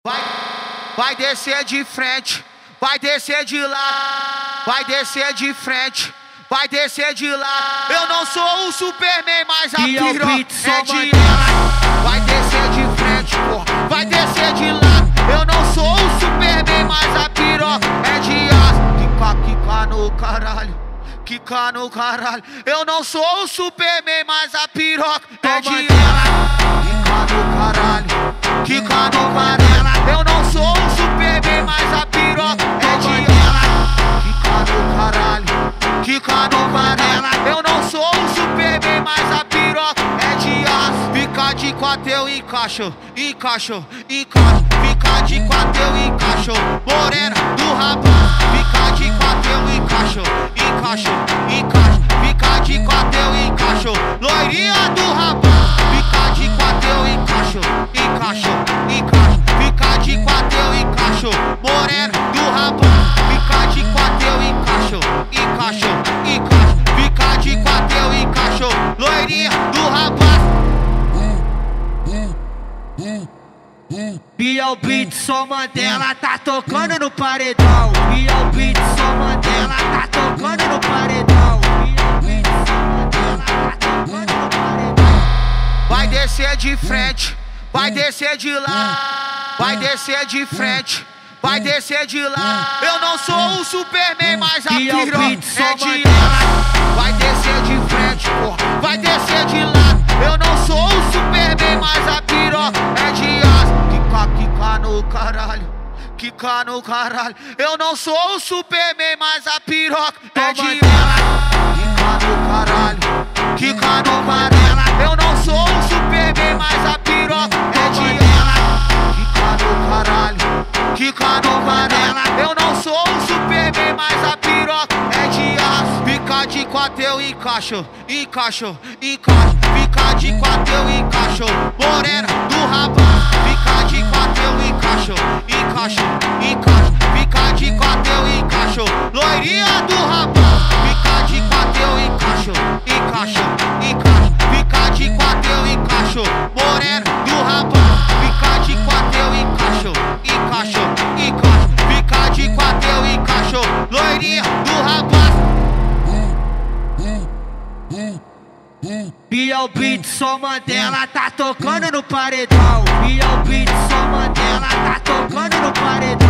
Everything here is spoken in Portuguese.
Vai descer de frente, vai descer de lá, vai descer de frente, vai descer de lá. Eu não sou o Superman, mas a piroca é de aço. Vai descer de frente, porra, vai descer de lá. Eu não sou o Superman, mas a piroca é de aço. Quica no caralho, quica no caralho. Eu não sou o Superman, mas a piroca é de aço. Quica no caralho, quica no caralho. Eu não sou o Superman, mas a piroca é de aço. Quica no caralho, quica no caralho. Eu não sou o Superman, mas a piroca é de aço. Fica de quatro eu encaixo, encaixo, encaixo. Fica de quatro eu encaixo, morena do rapaz. Fica de quatro eu encaixo, encaixo, encaixo. Fica de quatro eu encaixo, loirinha do rapaz. Fica de quatro eu encaixo, encaixo, encaixo. Fica de quatro eu encaixo, morena do rapaz. Fica de quatro eu encaixo, encaixo, encaixo. Fica de quatro eu encaixo, loirinha do rapaz. Biel Beat, só Mandela tá tocando no paredão. Biel Beat, só Mandela tá tocando no paredão. Biel Beat, só Mandela tá tocando no paredão. Vai descer de frente, vai descer de lá, vai descer de frente, vai descer de lá. Eu não sou o Superman, mas a piroca é de aço. Vai descer de frente, porra, vai descer de lá. Eu não sou o Superman, mas a piroca é de aço. Quica no caralho, quica no caralho. Eu não sou o Superman, mas a piroca é de aço. Quica no caralho, quica no caralho. Eu não sou o Superman, mas a piroca é de aço. Quica no caralho, quica no caralho. Eu não sou o Superman, mas a piroca é de aço. Fica de quatro eu encaixo, encaixo, encaixo. Fica de quatro eu encaixo, morena do rapaz. Fica de quatro eu encaixo, encaixo, encaixo. Fica de quatro eu encaixo, loirinha do rapaz. Fica de quatro eu encaixo, encaixo, encaixo. Fica de quatro eu encaixo, morena do rapaz. Fica de quatro eu encaixo, encaixo, encaixo. Fica de quatro eu encaixo, loirinha do rapaz. Biel Beat, só Mandela tá tocando no paredão. Biel Beat, só Mandela tá tocando no paredão.